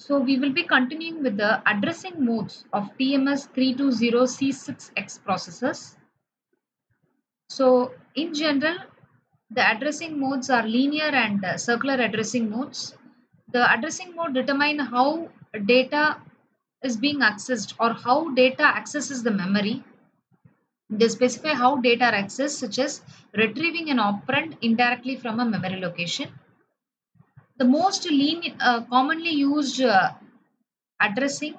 So we will be continuing with the addressing modes of TMS320C6X processors. So in general, the addressing modes are linear and circular addressing modes. The addressing mode determine how data is being accessed or how data accesses the memory. They specify how data are accessed, such as retrieving an operand indirectly from a memory location. The most commonly used addressing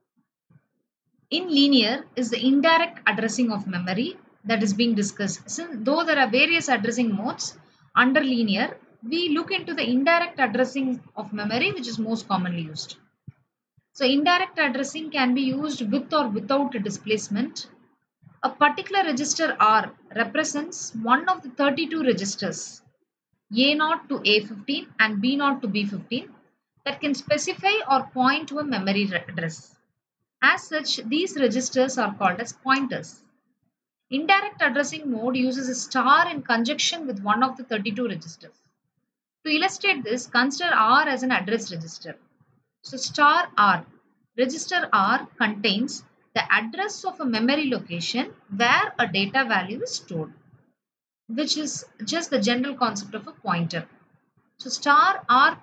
in linear is the indirect addressing of memory that is being discussed. Though there are various addressing modes under linear, we look into the indirect addressing of memory, which is most commonly used. So indirect addressing can be used with or without a displacement. A particular register R represents one of the 32 registers A0 to A15 and B0 to B15 that can specify or point to a memory address. As such, these registers are called as pointers. Indirect addressing mode uses a star in conjunction with one of the 32 registers. To illustrate this, consider R as an address register. So star R, register R contains the address of a memory location where a data value is stored, which is just the general concept of a pointer. So star R++,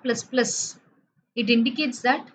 it indicates that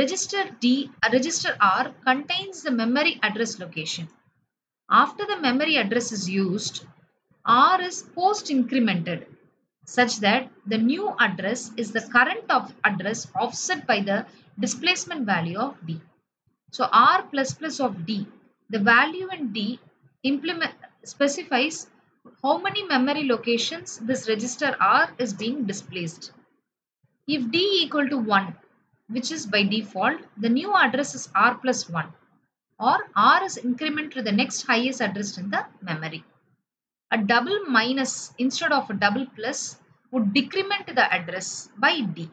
register R contains the memory address location. After the memory address is used, R is post incremented such that the new address is the current address offset by the displacement value of D. So R++ of D, the value in D specifies how many memory locations this register R is being displaced. If D equal to 1, which is by default, the new address is R+1, or R is increment to the next highest address in the memory. A double minus instead of a double plus would decrement the address by D.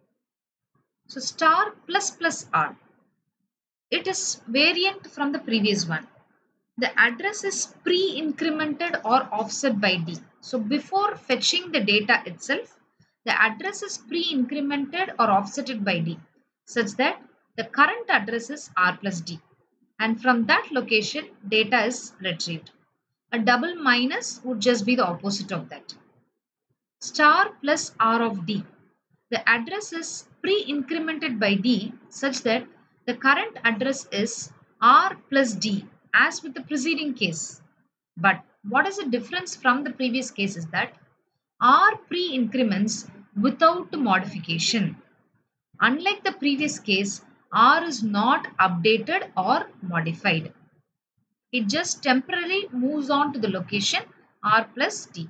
So star plus R. It is variant from the previous one. The address is pre-incremented or offset by D. So before fetching the data itself, the address is pre-incremented or offsetted by D such that the current address is R plus D. And from that location, data is retrieved. A double minus would just be the opposite of that. Star plus R of D. The address is pre-incremented by D such that the current address is R plus D as with the preceding case. But what is the difference from the previous case is that R pre-increments without modification. Unlike the previous case, R is not updated or modified. It just temporarily moves on to the location R plus D.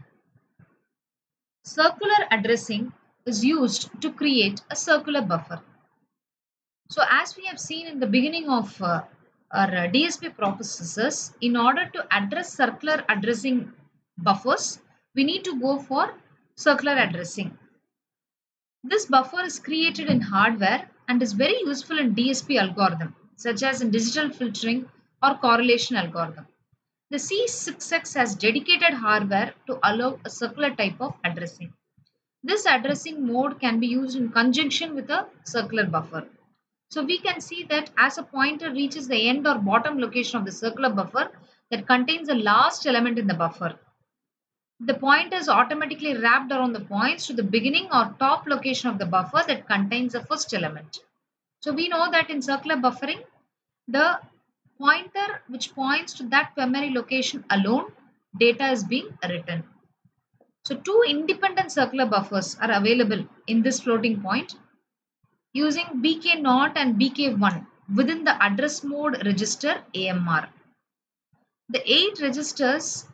Circular addressing is used to create a circular buffer. So as we have seen in the beginning of our DSP processors, in order to address circular addressing buffers, we need to go for circular addressing. This buffer is created in hardware and is very useful in DSP algorithm, such as in digital filtering or correlation algorithm. The C6X has dedicated hardware to allow a circular type of addressing. This addressing mode can be used in conjunction with a circular buffer. So we can see that as a pointer reaches the end or bottom location of the circular buffer that contains the last element in the buffer, the pointer is automatically wrapped around the points to the beginning or top location of the buffer that contains the first element. So we know that in circular buffering, the pointer which points to that memory location alone, data is being written. So two independent circular buffers are available in this floating point using BK0 and BK1 within the address mode register AMR. The 8 registers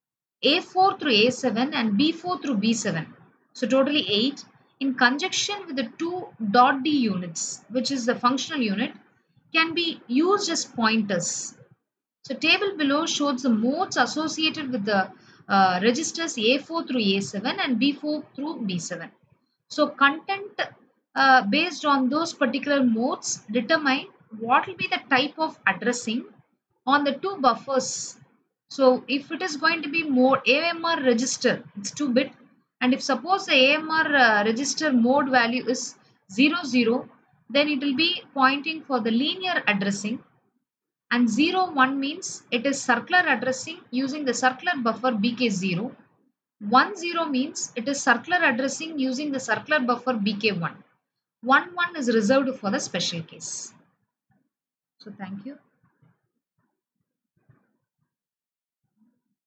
A4 through A7 and B4 through B7, so totally 8, in conjunction with the two .D units, which is the functional unit, can be used as pointers. So table below shows the modes associated with the registers A4 through A7 and B4 through B7. So content based on those particular modes determine what will be the type of addressing on the two buffers. So if it is going to be more AMR register, it's 2-bit, and if suppose the AMR register mode value is 00, then it will be pointing for the linear addressing, and 0, 1 means it is circular addressing using the circular buffer BK0. 1, 0 means it is circular addressing using the circular buffer BK1. 1, 1 is reserved for the special case. So thank you.